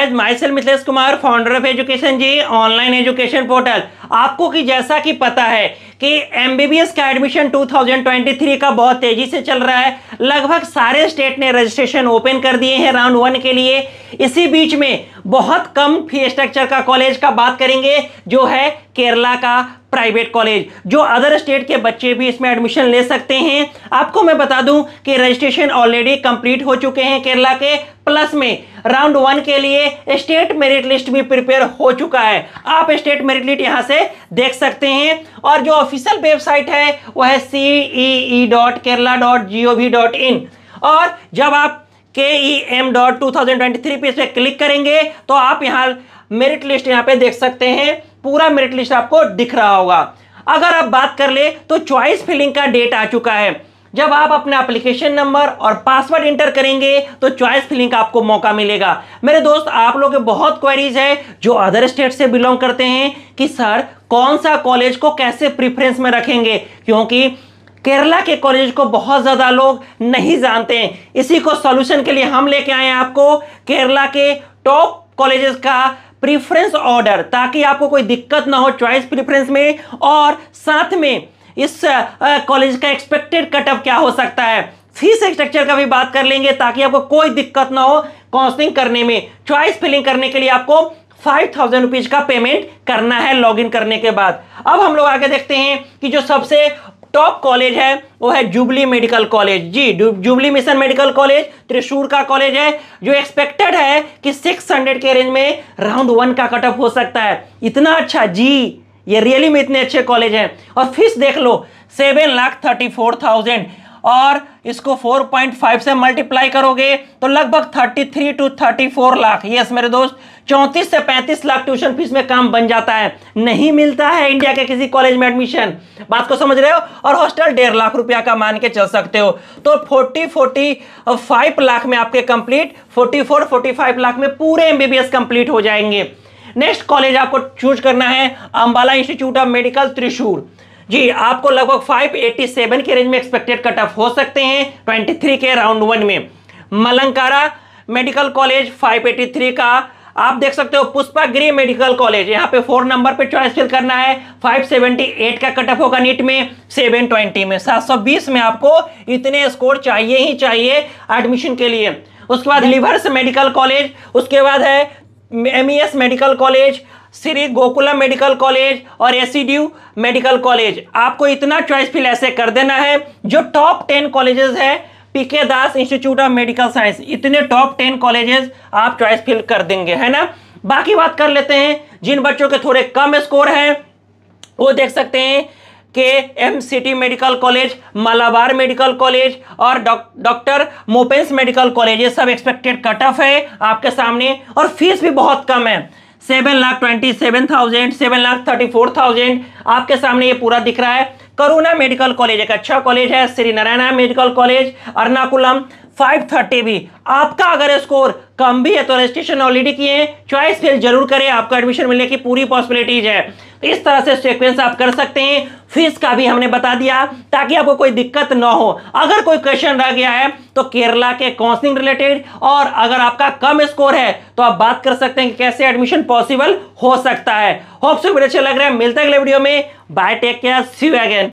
Guys, myself Mithilesh Kumar, founder of education G online education portal. आपको कि जैसा कि पता है कि एमबीबीएस का एडमिशन 2023 का बहुत तेजी से चल रहा है। लगभग सारे स्टेट ने रजिस्ट्रेशन ओपन कर दिए हैं राउंड 1 के लिए। इसी बीच में बहुत कम फी स्ट्रक्चर का कॉलेज का बात करेंगे, जो है केरला का प्राइवेट कॉलेज, जो अदर स्टेट के बच्चे भी इसमें एडमिशन ले सकते हैं। आपको मैं बता दूं कि रजिस्ट्रेशन ऑलरेडी कंप्लीट हो चुके हैं केरला के, प्लस में राउंड 1 के लिए स्टेट मेरिट लिस्ट भी प्रिपेयर हो चुका है। आप स्टेट मेरिट लिस्ट यहां से देख सकते हैं। और जो ऑफिशियल वेबसाइट है वह है cee.kerala.gov.in। और जब आप KEM.2023 पे इस पे क्लिक करेंगे तो आप यहां मेरिट लिस्ट यहां पे देख सकते हैं। पूरा मेरिट लिस्ट आपको दिख रहा होगा। अगर आप बात कर ले तो चॉइस फिलिंग का डेट आ चुका है। जब आप अपना एप्लीकेशन नंबर और पासवर्ड इंटर करेंगे तो चॉइस फिलिंग का आपको मौका मिलेगा। मेरे दोस्त, आप लोगों के बहुत क्वेरीज है जो अदर स्टेट से बिलोंग करते हैं कि सर कौन सा कॉलेज को कैसे प्रीफरेंस में रखेंगे, क्योंकि केरला के कॉलेज को बहुत ज्यादा लोग नहीं जानते हैं। इसी को सॉल्यूशन के लिए हम लेके आए हैं आपको केरला के टॉप कॉलेजेस का प्रीफरेंस ऑर्डर, ताकि आपको कोई दिक्कत ना हो चॉइस प्रीफरेंस में। और साथ में इस कॉलेज का एक्सपेक्टेड कटअप क्या हो सकता है, फीस स्ट्रक्चर का भी बात कर लेंगे, ताकि आपको कोई दिक्कत ना हो काउंसलिंग करने में। चॉइस फिलिंग करने के लिए आपको 5000 रुपीज का पेमेंट करना है लॉगिन करने के बाद। अब हम लोग आगे देखते हैं कि जो सबसे टॉप कॉलेज है वो है जुबली मेडिकल कॉलेज। जी, Jubilee mission medical college Thrissur का कॉलेज है, जो एक्सपेक्टेड है कि 600 के रेंज में राउंड 1 का कटअप हो सकता है। इतना अच्छा जी, ये रियली में इतने अच्छे कॉलेज हैं। और फीस देख लो 7,34,000, और इसको 4.5 से मल्टीप्लाई करोगे तो लगभग 33 to 34 लाख। यस मेरे दोस्त, 34 से 35 लाख ट्यूशन फीस में काम बन जाता है। नहीं मिलता है इंडिया के किसी कॉलेज में एडमिशन, बात को समझ रहे हो। और हॉस्टल 1.5 लाख रुपया का मान के चल सकते हो। तो 45 लाख में आपके कंप्लीट, 45 लाख में पूरे एमबीबीएस कंप्लीट हो जाएंगे। नेक्स्ट कॉलेज आपको चूज करना है Ambala institute of medical Thrissur. जी, आपको लगभग 587 के रेंज में एक्सपेक्टेड कटअप हो सकते हैं 23 के राउंड 1 में। मलंकारा मेडिकल कॉलेज 583 का आप देख सकते हो। पुष्पागिरी मेडिकल कॉलेज, यहाँ पे 4 नंबर पे चॉइस फिल करना है। 578 का कटअप होगा नीट में, 720 में, 720 में आपको इतने स्कोर चाहिए ही चाहिए एडमिशन के लिए। उसके बाद लिवर्स मेडिकल कॉलेज, उसके बाद है MES medical college, Shri Gokulam medical college और एसीड्यू मेडिकल कॉलेज। आपको इतना चॉइस फिल ऐसे कर देना है। जो टॉप 10 कॉलेजेस है, PK Das institute of medical science, इतने टॉप 10 कॉलेजेस आप चॉइस फिल कर देंगे, है ना। बाकी बात कर लेते हैं जिन बच्चों के थोड़े कम स्कोर हैं, वो देख सकते हैं KMCT medical college, Malabar medical college और डॉक्टर मोपेंस मेडिकल कॉलेज। ये सब एक्सपेक्टेड कट ऑफ है आपके सामने, और फीस भी बहुत कम है, 7,27,000, 7,34,000 आपके सामने ये पूरा दिख रहा है। करुणा मेडिकल कॉलेज एक अच्छा कॉलेज है। श्री नारायणा मेडिकल कॉलेज अर्नाकुलम 530 भी। आपका अगर स्कोर कम भी है तो रजिस्ट्रेशन ऑलरेडी किए हैं, चॉइस फिल जरूर करें, आपको एडमिशन मिलने की पूरी पॉसिबिलिटीज है। तो इस तरह से सीक्वेंस आप कर सकते हैं। फीस का भी हमने बता दिया ताकि आपको कोई दिक्कत ना हो। अगर कोई क्वेश्चन रह गया है तो केरला के काउंसलिंग रिलेटेड, और अगर आपका कम स्कोर है तो आप बात कर सकते हैं कि कैसे एडमिशन पॉसिबल हो सकता है। होप सो वीडियो अच्छा लग रहा है। मिलते हैं अगले वीडियो में। Bye, take care, see you again.